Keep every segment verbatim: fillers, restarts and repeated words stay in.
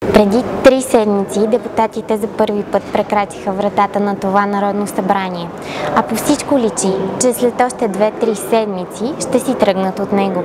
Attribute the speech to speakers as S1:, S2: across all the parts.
S1: Преди три седмици депутатите за първи път прекрачиха вратата на това Народно събрание, а по всичко личи, че след още две-три седмици ще си тръгнат от него.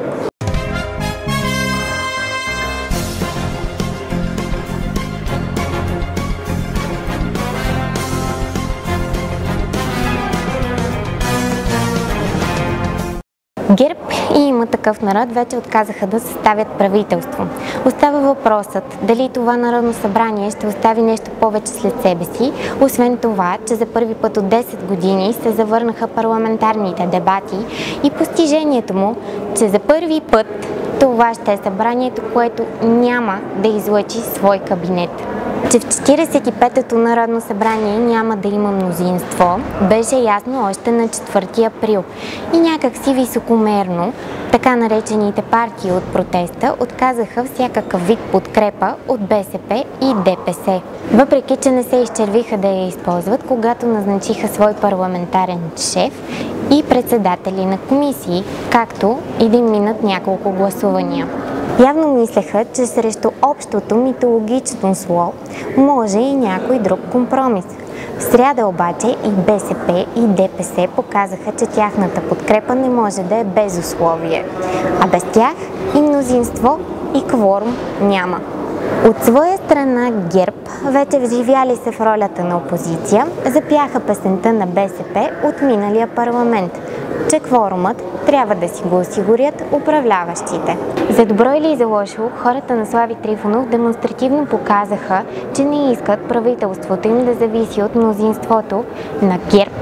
S1: ГЕРБ и Има такъв народ вече отказаха да съставят правителство. Остава въпросът дали това Народно събрание ще остави нещо повече след себе си, освен това, че за първи път от десет години се завърнаха парламентарните дебати и постижението му, че за първи път това ще е събранието, което няма да излъчи свой кабинет. Че в четиридесет и петото Народно събрание няма да има мнозинство, беше ясно още на четвърти април. И някак си високомерно, така наречените партии от протеста отказаха всякакъв вид подкрепа от БСП и ДПС. Въпреки че не се изчервиха да я използват, когато назначиха свой парламентарен шеф и председатели на комисии, както и да им минат няколко гласувания. Явно мислеха, че срещу общото митологично зло може и някой друг компромис. В сряда обаче и БСП и ДПС показаха, че тяхната подкрепа не може да е без условие. А без тях и мнозинство, и кворум няма. От своя страна ГЕРБ, вече вживяли се в ролята на опозиция, запяха песента на БСП от миналия парламент, че кворумът трябва да си го осигурят управляващите. За добро или за лошо, хората на Слави Трифонов демонстративно показаха, че не искат правителството им да зависи от мнозинството на ГЕРБ,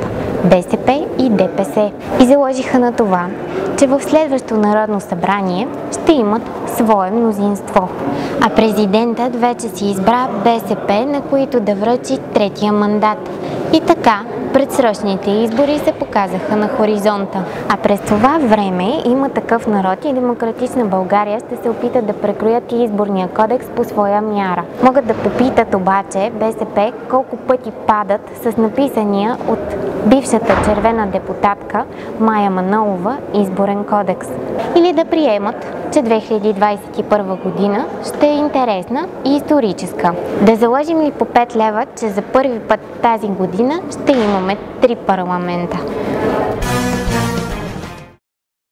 S1: БСП и ДПС. И заложиха на това, че в следващото Народно събрание ще имат свое мнозинство. А президентът вече си избра БСП, на които да връчи третия мандат. И така, предсрочните избори се показаха на хоризонта. А през това време Има такъв народ и Демократична България ще се опитат да прекроят и изборния кодекс по своя мяра. Могат да попитат обаче БСП колко пъти падат с написания от бившата червена депутатка Мая Манолова изборен кодекс. Или да приемат, че две хиляди двадесет и първа година ще е интересна и историческа. Да заложим ли по пет лева, че за първи път тази година ще имаме три парламента?